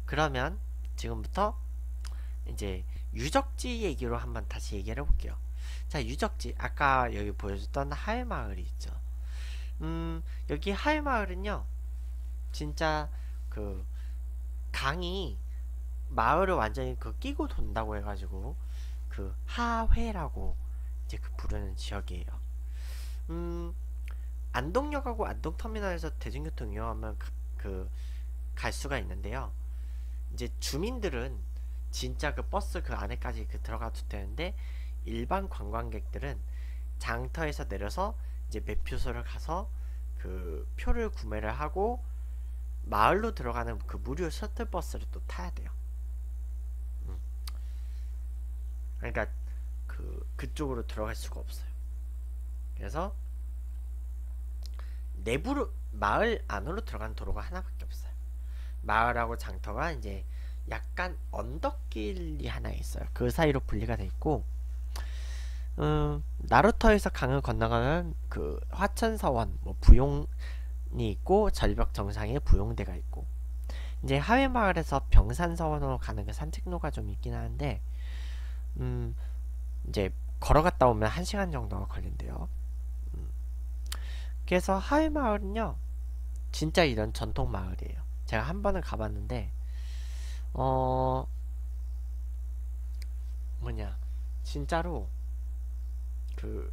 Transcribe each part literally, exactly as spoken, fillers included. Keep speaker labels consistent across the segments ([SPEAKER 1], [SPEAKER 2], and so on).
[SPEAKER 1] 그러면 지금부터 이제 유적지 얘기로 한번 다시 얘기를 해볼게요. 자, 유적지. 아까 여기 보여줬던 하회마을이 있죠. 음, 여기 하회마을은요, 진짜 그 강이 마을을 완전히 그 끼고 돈다고 해가지고 그 하회라고 이제 그 부르는 지역이에요. 음, 안동역하고 안동터미널에서 대중교통 이용하면 그 갈 수가 있는데요. 이제 주민들은 진짜 그 버스 그 안에까지 그 들어가도 되는데 일반 관광객들은 장터에서 내려서 이제 매표소를 가서 그 표를 구매를 하고 마을로 들어가는 그 무료 셔틀버스를 또 타야 돼요. 음. 그러니까 그 그쪽으로 들어갈 수가 없어요. 그래서 내부로 마을 안으로 들어가는 도로가 하나밖에 없어요. 마을하고 장터가 이제 약간 언덕길이 하나 있어요. 그 사이로 분리가 돼 있고, 음, 나루터에서 강을 건너가는 그 화천서원, 뭐 부용이 있고 절벽 정상에 부용대가 있고, 이제 하회마을에서 병산서원으로 가는 그 산책로가 좀 있긴 하는데, 음, 이제 걸어갔다 오면 한 시간 정도가 걸린대요. 음. 그래서 하회마을은요, 진짜 이런 전통 마을이에요. 제가 한 번은 가봤는데, 어, 뭐냐, 진짜로 그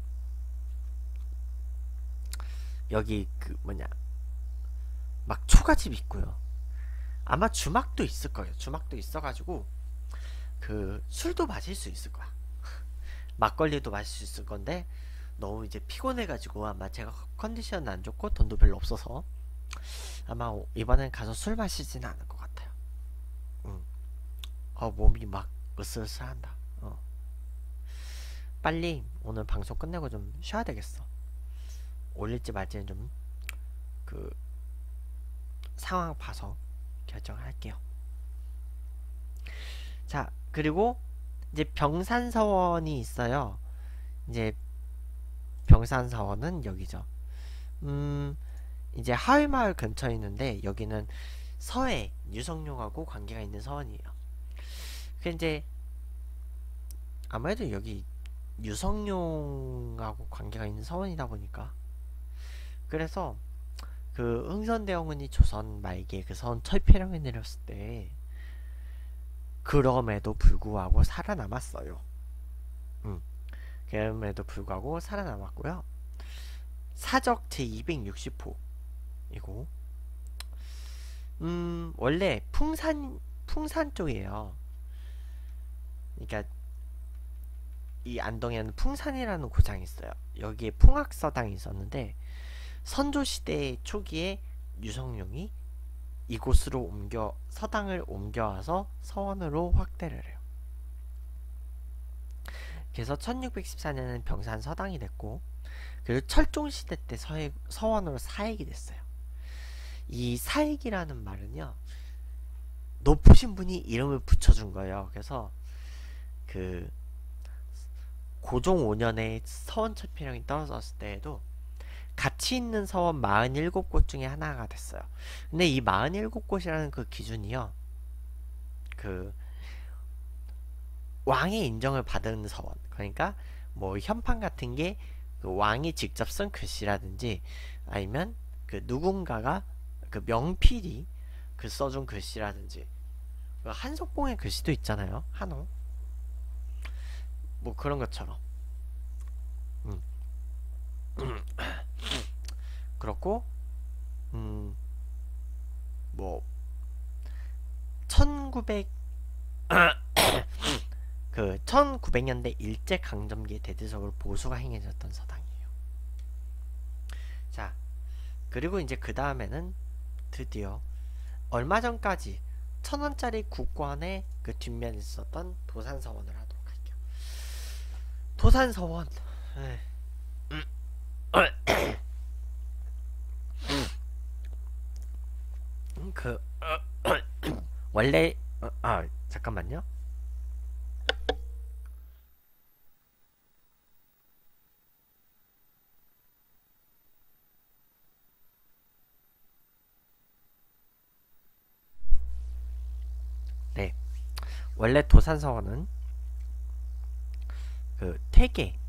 [SPEAKER 1] 여기 그 뭐냐 막 초가집 있고요. 아마 주막도 있을 거예요. 주막도 있어가지고 그 술도 마실 수 있을 거야. 막걸리도 마실 수 있을 건데 너무 이제 피곤해가지고 아마 제가 컨디션 안 좋고 돈도 별로 없어서 아마 이번엔 가서 술 마시진 않을 것 같아요. 응. 어 몸이 막 으슬으슬한다. 어. 빨리 오늘 방송 끝내고 좀 쉬어야 되겠어. 올릴지 말지는 좀 그 상황 봐서 결정을 할게요. 자, 그리고 이제 병산서원이 있어요. 이제 병산서원은 여기죠. 음, 이제 하회마을 근처에 있는데 여기는 서해 유성룡하고 관계가 있는 서원이에요. 그 이제 아무래도 여기 유성룡하고 관계가 있는 서원이다 보니까 그래서 그 흥선대원군이 조선 말기에 그 서원 철폐령에 내렸을 때 그럼에도 불구하고 살아남았어요. 음, 그럼에도 불구하고 살아남았고요. 사적 제이백육십 호이고 음 원래 풍산 풍산 쪽이에요. 그러니까 이 안동에는 풍산이라는 고장이 있어요. 여기에 풍악서당이 있었는데 선조시대 초기에 유성룡이 이곳으로 옮겨 서당을 옮겨와서 서원으로 확대를 해요. 그래서 천육백십사 년에는 병산 서당이 됐고 그리고 철종시대 때 서해, 서원으로 사액이 됐어요. 이 사액이라는 말은요 높으신 분이 이름을 붙여준 거예요. 그래서 그 고종 오 년에 서원 철폐령이 떨어졌을 때에도 가치 있는 서원 사십칠 곳 중에 하나가 됐어요. 근데 이 사십칠 곳이라는 그 기준이요. 그 왕의 인정을 받은 서원. 그러니까 뭐 현판 같은 게 그 왕이 직접 쓴 글씨라든지 아니면 그 누군가가 그 명필이 그 써준 글씨라든지 그 한석봉의 글씨도 있잖아요. 한호. 뭐 그런 것처럼. 음. 그렇고 음, 뭐 천구백 그 천구백 년대 일제 강점기에 대대적으로 보수가 행해졌던 서당이에요. 자, 그리고 이제 그 다음에는 드디어 얼마 전까지 천 원짜리 국권의 그 뒷면에 있었던 도산서원을 하도록 할게요. 도산서원. 그 원래 어, 아 잠깐만요. 원래 도산서원은 그 태계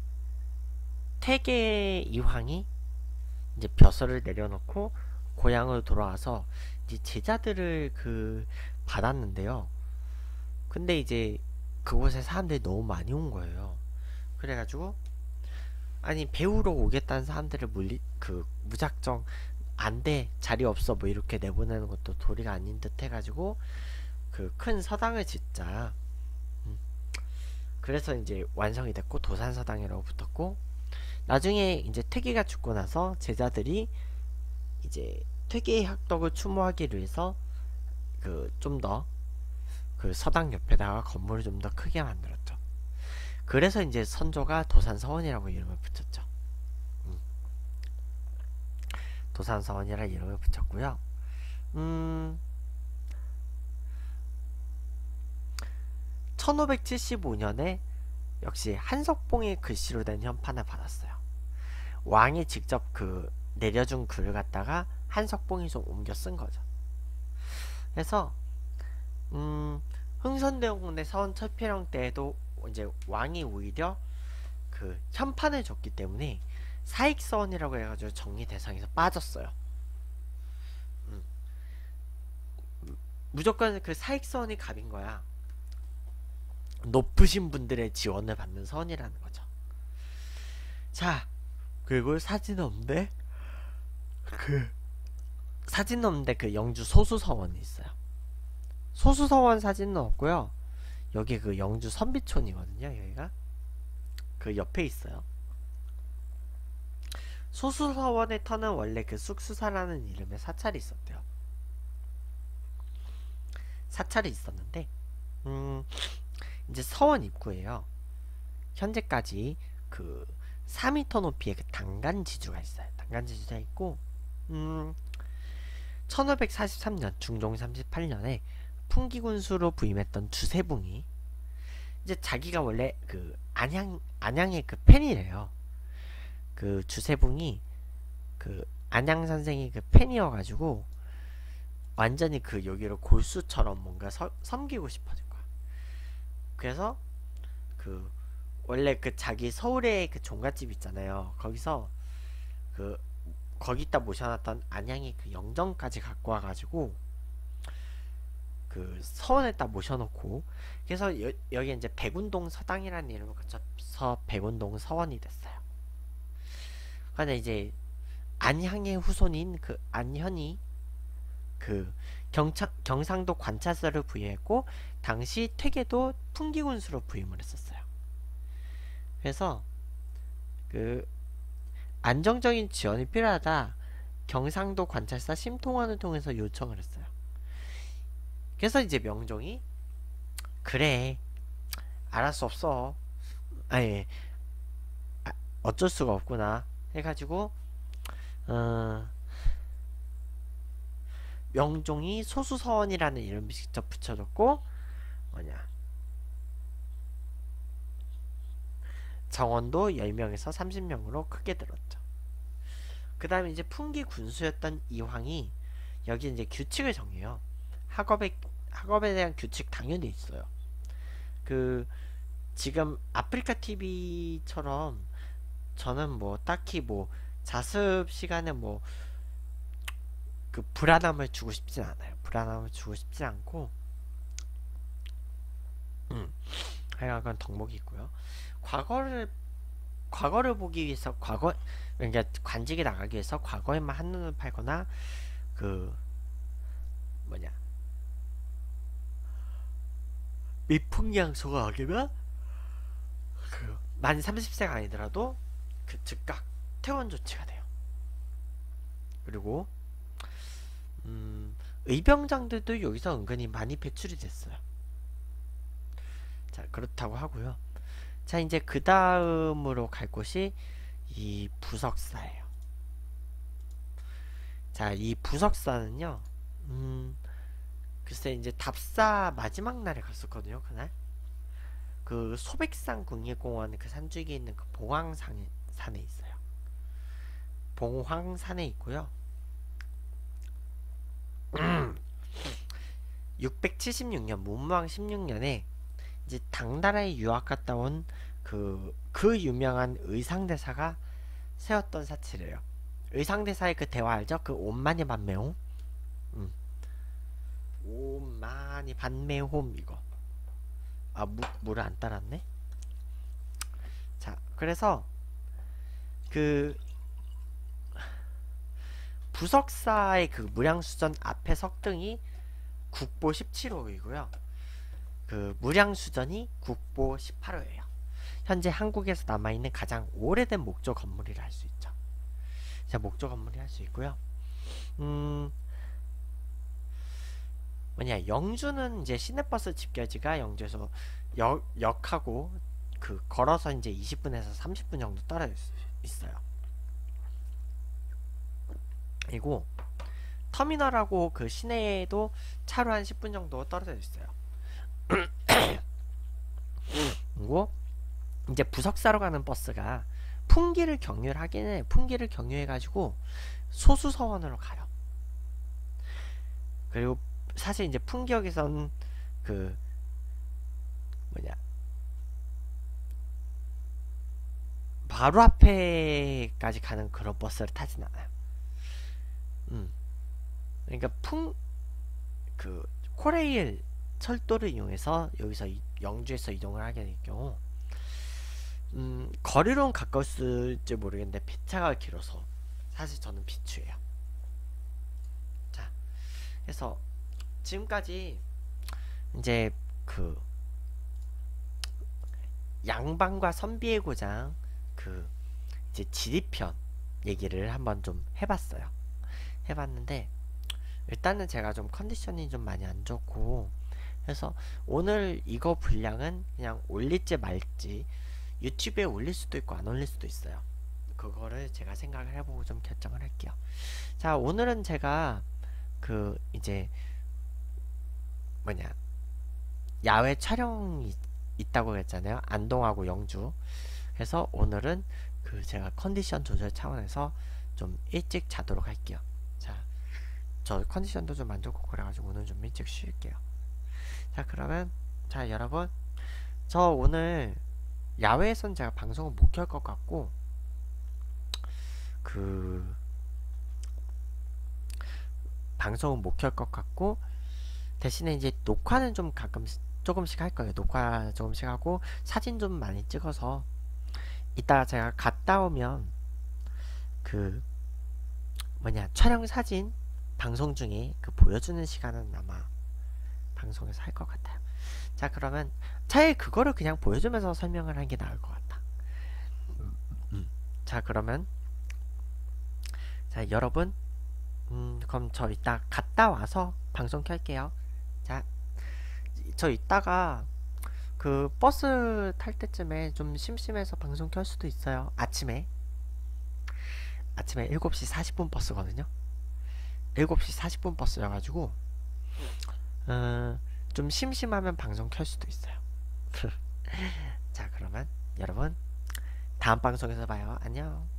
[SPEAKER 1] 태계 이황이 이제 벼슬을 내려놓고 고향으로 돌아와서 이제 제자들을 그 받았는데요. 근데 이제 그곳에 사람들이 너무 많이 온 거예요. 그래가지고 아니 배우러 오겠다는 사람들을 물리 그 무작정 안돼 자리 없어 뭐 이렇게 내보내는 것도 도리가 아닌 듯 해가지고 그 큰 서당을 짓자. 음. 그래서 이제 완성이 됐고 도산서당이라고 붙었고, 나중에 이제 퇴계가 죽고 나서 제자들이 이제 퇴계의 학덕을 추모하기 위해서 그 좀 더 그 서당 옆에다가 건물을 좀 더 크게 만들었죠. 그래서 이제 선조가 도산서원이라고 이름을 붙였죠. 음. 도산서원이라는 이름을 붙였고요. 음, 천오백칠십오 년에 역시 한석봉의 글씨로 된 현판을 받았어요. 왕이 직접 그 내려준 글을 갖다가 한석봉이 좀 옮겨 쓴 거죠. 그래서 음, 흥선대원군의 사원 철폐령 때에도 이제 왕이 오히려 그 현판을 줬기 때문에 사익서원이라고 해가지고 정리 대상에서 빠졌어요. 음. 무조건 그 사익서원이 갑인 거야. 높으신 분들의 지원을 받는 서원이라는 거죠. 자, 그리고 사진 없는데 그 사진 없는데 그 영주 소수서원이 있어요. 소수서원 사진은 없고요. 여기 그 영주 선비촌이거든요. 여기가 그 옆에 있어요. 소수서원의 터는 원래 그 쑥수사라는 이름의 사찰이 있었대요. 사찰이 있었는데 음 이제 서원 입구에요. 현재까지 그 사 미터 높이의 그 단간지주가 있어요. 단간지주가 있고 음 천오백사십삼 년 중종 삼십팔 년에 풍기군수로 부임했던 주세붕이 이제 자기가 원래 그 안양 안양의 그 팬이래요. 그 주세붕이 그 안양 선생이 그 팬이어가지고 완전히 그 여기를 골수처럼 뭔가 서, 섬기고 싶어진 거야. 그래서 그 원래 그 자기 서울에 그 종갓집 있잖아요. 거기서 그 거기다 모셔놨던 안양의 그 영정까지 갖고 와가지고 그 서원에다 모셔놓고, 그래서 여, 여기 이제 백운동 서당이라는 이름을 거쳐서 백운동 서원이 됐어요. 근데 이제 안향의 후손인 그 안현이 그 경차, 경상도 관찰사를 부여했고 당시 퇴계도 풍기군수로 부임을 했었어요. 그래서 그 안정적인 지원이 필요하다 경상도 관찰사 심통원을 통해서 요청을 했어요. 그래서 이제 명종이 그래 알을 수 없어 아니 아, 어쩔 수가 없구나 해가지고 어, 명종이 소수서원이라는 이름을 직접 붙여줬고 뭐냐 정원도 열 명에서 삼십 명으로 크게 들었죠. 그 다음에 이제 풍기 군수였던 이황이 여기 이제 규칙을 정해요. 학업에 학업에 대한 규칙 당연히 있어요. 그 지금 아프리카 티비처럼 저는 뭐 딱히 뭐 자습 시간에 뭐 그 불안함을 주고 싶진 않아요. 불안함을 주고 싶진 않고 음 하여간 그건 덕목이 있고요. 과거를 과거를 보기 위해서 과거 그러니까 관직에 나가기 위해서 과거에만 한눈을 팔거나 그 뭐냐 미풍양소가 아니면 그 만 삼십 세가 아니더라도 그 즉각 퇴원 조치가 돼요. 그리고 음, 의병장들도 여기서 은근히 많이 배출이 됐어요. 자 그렇다고 하고요. 자 이제 그 다음으로 갈 곳이 이 부석사예요. 자 이 부석사는요 음 글쎄 이제 답사 마지막 날에 갔었거든요. 그날 그 소백산 국립공원 그 산중에 있는 그 봉황산에 산에 있어요. 봉황산에 있고요. 육백칠십육 년 문무왕 십육 년에 이제 당나라에 유학 갔다 온 그, 그 유명한 의상대사가 세웠던 사치래요. 의상대사의 그 대화 알죠? 그 옷만이 반매홈? 음. 옷만이 반매홈 이거. 아, 무, 물을 안 따랐네? 자, 그래서 그 부석사의 그 무량수전 앞에 석등이 국보 십칠 호이고요. 그 무량수전이 국보 십팔 호예요. 현재 한국에서 남아있는 가장 오래된 목조 건물이라 할 수 있죠. 자, 목조 건물이 할 수 있고요. 음, 뭐냐, 영주는 이제 시내버스 집결지가 영주에서 역, 역하고 그 걸어서 이제 이십 분에서 삼십 분 정도 떨어져 있어요. 그리고 터미널하고 그 시내에도 차로 한 십 분 정도 떨어져 있어요. 그리고 이제 부석사로 가는 버스가 풍기를 경유를 하긴 해. 풍기를 경유해 가지고 소수서원으로 가요. 그리고 사실 이제 풍기역에선 그 뭐냐 바로 앞에까지 가는 그런 버스를 타진 않아요. 음. 그러니까 풍 그 코레일 철도를 이용해서 여기서 이, 영주에서 이동을 하게 될 경우 음, 거리로는 가까웠을지 모르겠는데 배차가 길어서 사실 저는 비추예요. 자, 그래서 지금까지 이제 그 양반과 선비의 고장 그 이제 지리편 얘기를 한번 좀 해봤어요. 해봤는데 일단은 제가 좀 컨디션이 좀 많이 안 좋고 그래서 오늘 이거 분량은 그냥 올릴지 말지 유튜브에 올릴 수도 있고 안 올릴 수도 있어요. 그거를 제가 생각을 해보고 좀 결정을 할게요. 자, 오늘은 제가 그 이제 뭐냐 야외 촬영이 있다고 했잖아요. 안동하고 영주. 그래서 오늘은 그 제가 컨디션 조절 차원에서 좀 일찍 자도록 할게요. 자, 저 컨디션도 좀 안 좋고 그래가지고 오늘 좀 일찍 쉴게요. 자, 그러면 자 여러분, 저 오늘 야외에선 제가 방송을 못 켤 것 같고 그 방송은 못 켤 것 같고 대신에 이제 녹화는 좀 가끔 조금씩 할 거예요. 녹화 조금씩 하고 사진 좀 많이 찍어서 이따가 제가 갔다 오면 그 뭐냐 촬영 사진 방송 중에 그 보여주는 시간은 아마 방송에서 할 것 같아요. 자, 그러면 차라리 그거를 그냥 보여주면서 설명을 하는 게 나을 것 같다. 음, 음. 자, 그러면 자 여러분 음, 그럼 저 이따 갔다 와서 방송 켤게요. 자, 저 이따가 그 버스 탈 때쯤에 좀 심심해서 방송 켤 수도 있어요. 아침에 아침에 일곱 시 사십 분 버스거든요. 일곱 시 사십 분 버스여가지고 어, 좀 심심하면 방송 켤 수도 있어요. 자, 그러면 여러분 다음 방송에서 봐요. 안녕.